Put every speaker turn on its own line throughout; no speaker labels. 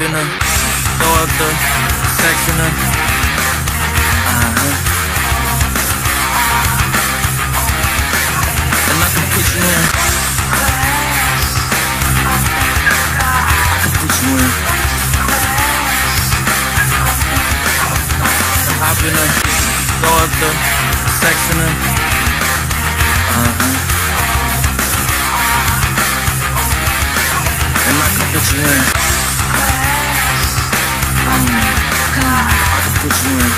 in her, throw up the sex in her. And I can put you in. I can put you in. Hop in her, throw up the sex in her. And I can put you in. I can put you in.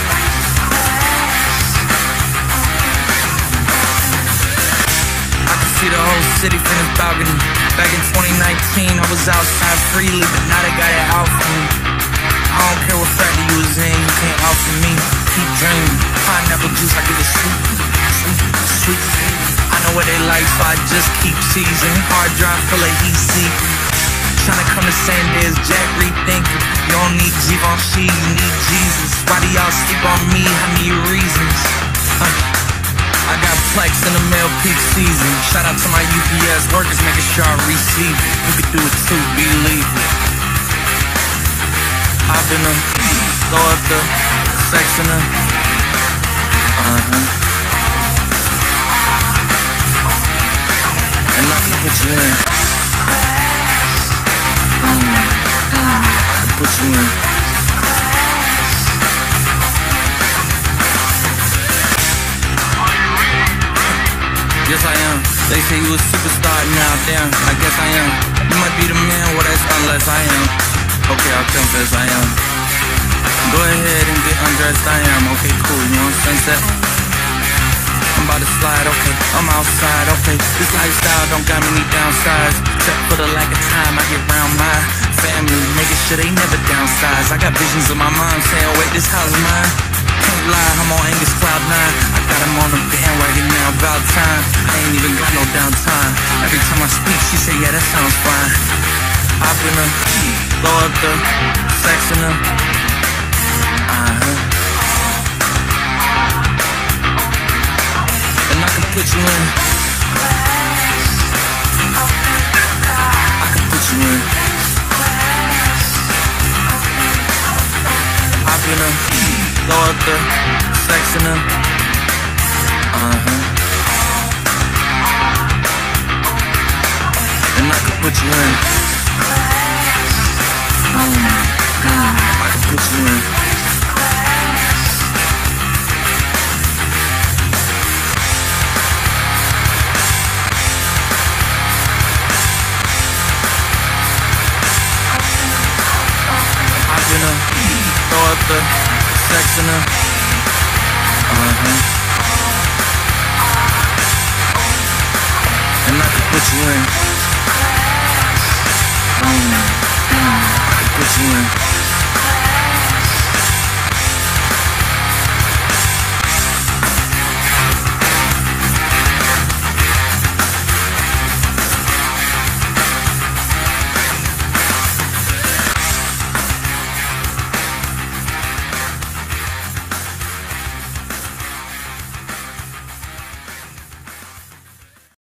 I can see the whole city from this balcony. Back in 2019, I was outside freely, but now they got it out for me. I don't care what factor you was in, you can't offer me. Keep dreaming, pineapple juice, I give it sweet, sweet, sweet. I know what they like, so I just keep teasing. Hard drive full of EC. Tryna come the same day as Jack, rethinking. You don't need Givenchy, you need Jesus. Why do y'all sleep on me? I need reasons. I got plex in the mail peak season. Shout out to my UPS workers, making sure I receive it. You can do it too, believe it. Hop in her, throw up the sex in her. And I can put you in. I can put you in. Yes, I am. They say you a superstar now, damn, I guess I am. You might be the man, well that's unless I am. Okay, I'll confess I am. Go ahead and get undressed, I am. Okay, cool, you on sunset? I'm about to slide, okay, I'm outside, okay. This lifestyle don't got many downsides, except for the lack of time I get around my family, making sure they never downsize. I got visions of my mom saying, wait, this house is mine. Can't lie, I'm on Angus Cloud 9. I got him on the bandwagon now, about time. I ain't even got no downtime. Every time I speak, she say, yeah, that sounds fine. Hop in her, throw up the sex in her. And I can put you in. I can put you in. Hop in her, throw up the sex in her. And I can put you in. I can put you in. Hop in her, throw up the sex in her. And I can put you in.